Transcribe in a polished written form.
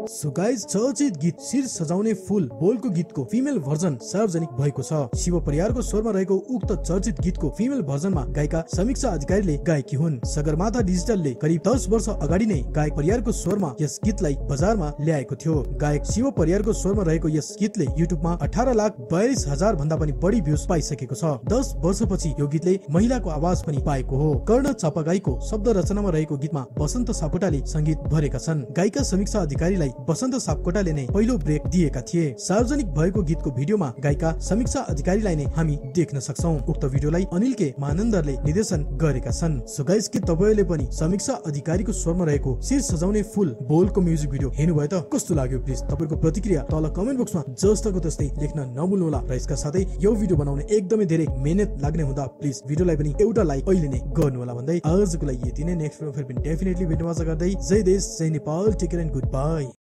So guys, चर्चित गीत शिर सजाउने फूल बोलको गीतको फिमेल भर्जन सार्वजनिक भएको छ। शिव परियारको स्वरमा रहेको उक्त चर्चित गीतको फिमेल भर्जनमा गायिका समीक्षा अधिकारीले गाएकी हुन्। सगरमाथा डिजिटलले करिब 10 वर्ष अगाडि नै गायक परियारको स्वरमा यस गीतलाई बजारमा ल्याएको थियो। गायक शिव परियारको स्वरमा रहेको यस गीतले युट्युबमा 18,42,000 भन्दा पनि बढी भ्युज पाइसकेको छ। 10 वर्षपछि यो गीतले महिलाको आवाज पनि पाएको हो। कर्ण चापागाईको शब्द रचनामा रहेको गीतमा बसन्त सापकोटाले संगीत भरेका छन्। गायिका समीक्षा अधिकारीलाई बसन्त सापकोटाले नै पहिलो ब्रेक दिएका थिए। सार्वजनिक भएको गीतको भिडियोमा गायिका समीक्षा अधिकारीलाई नै हामी देख्न सक्छौं। उक्त भिडियोलाई अनिल के महानन्दरले निर्देशन गरेका छन्। सो गाइस, के तपाईले पनि समीक्षा अधिकारीको स्वरमा रहेको शिर सजाउने फूल बोलको म्युजिक भिडियो हेर्नुभयो त? कस्तो लाग्यो? प्लिज तपाईको प्रतिक्रिया तल कमेन्ट बक्समा जस्तोको त्यस्तै लेख्न नभुल्नुहोला। र यसका साथै यो भिडियो बनाउन एकदमै धेरै मेहनत लाग्ने हुँदा प्लिज भिडियोलाई पनि एउटा लाइक अहिले नै गर्नु होला भन्दै आजको लागि यति नै। नेक्स्ट भिडियोमा फेरि डेफिनेटली भेट्ने आशा गर्दै जय देश जय Nepal, take care and good by.